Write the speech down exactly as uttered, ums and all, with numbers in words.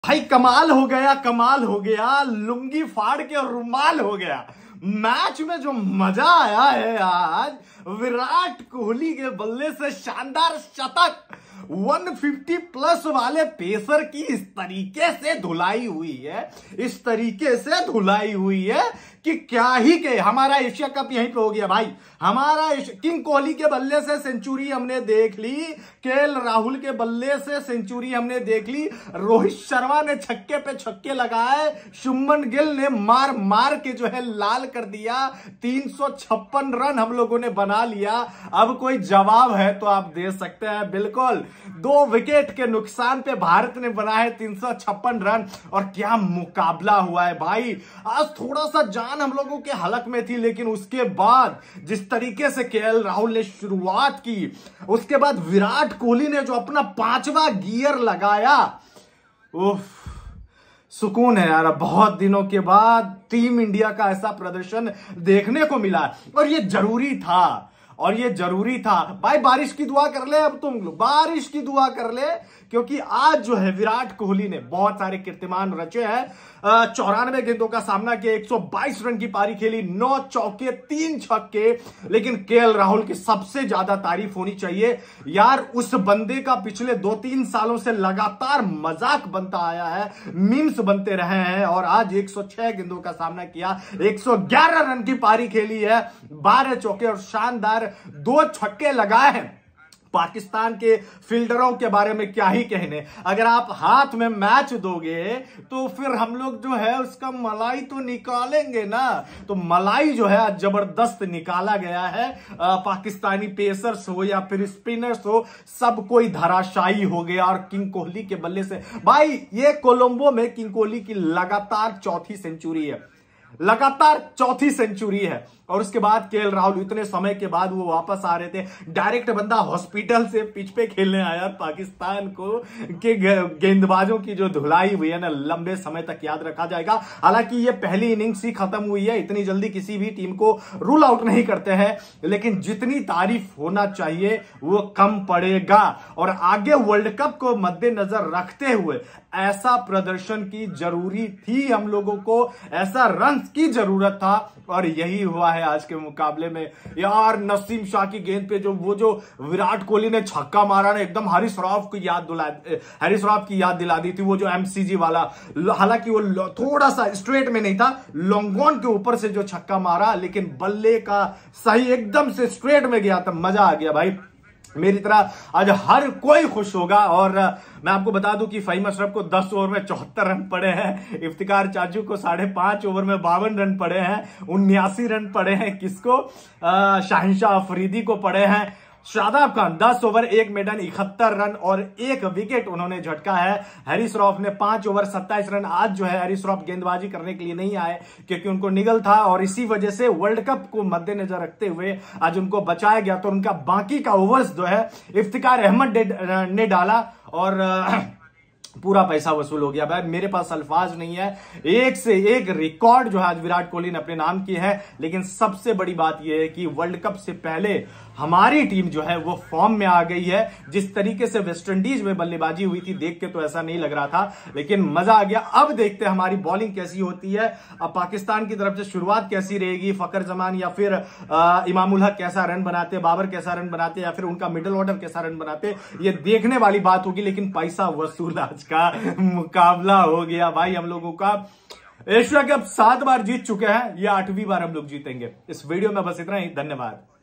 भाई कमाल हो गया, कमाल हो गया, लुंगी फाड़ के रुमाल हो गया। मैच में जो मजा आया है आज, विराट कोहली के बल्ले से शानदार शतक, एक सौ पचास प्लस वाले पेसर की इस तरीके से धुलाई हुई है, इस तरीके से धुलाई हुई है कि क्या ही कहे। हमारा एशिया कप यहीं पे हो गया भाई। हमारा किंग कोहली के बल्ले से सेंचुरी हमने देख ली, केएल राहुल के बल्ले से सेंचुरी हमने देख ली, रोहित शर्मा ने छक्के पे छक्के लगाए, शुभमन गिल ने मार मार के जो है लाल कर दिया। तीन सौ छप्पन रन हम लोगों ने बना लिया। अब कोई जवाब है तो आप दे सकते हैं, बिल्कुल। दो विकेट के नुकसान पे भारत ने बनाए तीन सौ छप्पन रन, और क्या मुकाबला हुआ है भाई। आज थोड़ा सा जान हम लोगों के हलक में थी, लेकिन उसके बाद जिस तरीके से केएल राहुल ने शुरुआत की, उसके बाद विराट कोहली ने जो अपना पांचवा गियर लगाया, उफ, सुकून है यार। बहुत दिनों के बाद टीम इंडिया का ऐसा प्रदर्शन देखने को मिला, और ये जरूरी था, और ये जरूरी था भाई। बारिश की दुआ कर ले, अब तुम लोग बारिश की दुआ कर ले, क्योंकि आज जो है विराट कोहली ने बहुत सारे कीर्तिमान रचे हैं। चौरानवे गेंदों का सामना किया, एक सौ बाईस रन की पारी खेली, नौ चौके तीन छक्के। लेकिन केएल राहुल की सबसे ज्यादा तारीफ होनी चाहिए यार। उस बंदे का पिछले दो तीन सालों से लगातार मजाक बनता आया है, मीम्स बनते रहे हैं, और आज एक सौ छह गेंदों का सामना किया, एक सौ ग्यारह रन की पारी खेली है, बारह चौके और शानदार दो छक्के लगाए हैं। पाकिस्तान के फील्डरों के बारे में क्या ही कहने। अगर आप हाथ में मैच दोगे तो फिर हम लोग जो है उसका मलाई तो निकालेंगे ना। तो मलाई जो है जबरदस्त निकाला गया है। आ, पाकिस्तानी पेसर्स हो या फिर स्पिनर्स हो, सब कोई धराशायी हो गया। और किंग कोहली के बल्ले से भाई, ये कोलंबो में किंग कोहली की लगातार चौथी सेंचुरी है, लगातार चौथी सेंचुरी है। और उसके बाद केएल राहुल, इतने समय के बाद वो वापस आ रहे थे, डायरेक्ट बंदा हॉस्पिटल से पिच पे खेलने आया। पाकिस्तान को के गेंदबाजों की जो धुलाई हुई है ना, लंबे समय तक याद रखा जाएगा। हालांकि ये पहली इनिंग्स ही खत्म हुई है, इतनी जल्दी किसी भी टीम को रूल आउट नहीं करते हैं, लेकिन जितनी तारीफ होना चाहिए वो कम पड़ेगा। और आगे वर्ल्ड कप को मद्देनजर रखते हुए ऐसा प्रदर्शन की जरूरी थी हम लोगों को, ऐसा रन की जरूरत था, और यही हुआ है आज के मुकाबले में यार। नसीम शाह की गेंद पे जो वो जो विराट कोहली ने छक्का मारा ना, एकदम हारिस रॉफ की याद दिला हारिस रॉफ की याद दिला दी थी, वो जो एमसीजी वाला। हालांकि वो थोड़ा सा स्ट्रेट में नहीं था, लॉन्गॉन के ऊपर से जो छक्का मारा, लेकिन बल्ले का सही एकदम से स्ट्रेट में गया था। मजा आ गया भाई। मेरी तरह आज हर कोई खुश होगा। और मैं आपको बता दूं कि फहीम अशरफ को दस ओवर में चौहत्तर रन पड़े हैं, इफ्तिकार चाचू को साढ़े पांच ओवर में बावन रन पड़े हैं, उन्यासी रन पड़े हैं किसको, शाहिनशाह अफरीदी को पड़े हैं। शादाब खान दस ओवर एक मेडन इकहत्तर रन और एक विकेट उन्होंने झटका है। हैरिस रॉफ ने पांच ओवर सत्ताईस रन। आज जो है हैरिस रॉफ गेंदबाजी करने के लिए नहीं आए, क्योंकि उनको निगल था, और इसी वजह से वर्ल्ड कप को मद्देनजर रखते हुए आज उनको बचाया गया। तो उनका बाकी का ओवर्स जो है इफ्तिकार अहमद ने डाला, और पूरा पैसा वसूल हो गया भाई। मेरे पास अल्फाज नहीं है, एक से एक रिकॉर्ड जो है आज विराट कोहली ने अपने नाम की है। लेकिन सबसे बड़ी बात यह है कि वर्ल्ड कप से पहले हमारी टीम जो है वो फॉर्म में आ गई है। जिस तरीके से वेस्ट इंडीज में बल्लेबाजी हुई थी, देख के तो ऐसा नहीं लग रहा था, लेकिन मजा आ गया। अब देखते हैं हमारी बॉलिंग कैसी होती है। अब पाकिस्तान की तरफ से शुरुआत कैसी रहेगी, फकर जमान या फिर इमामुल हक कैसा रन बनाते, बाबर कैसा रन बनाते, या फिर उनका मिडिल ऑर्डर कैसा रन बनाते, ये देखने वाली बात होगी। लेकिन पैसा वसूल आज का मुकाबला हो गया भाई। हम लोगों का एशिया कप सात बार जीत चुके हैं, ये आठवीं बार हम लोग जीतेंगे। इस वीडियो में बस इतना ही, धन्यवाद।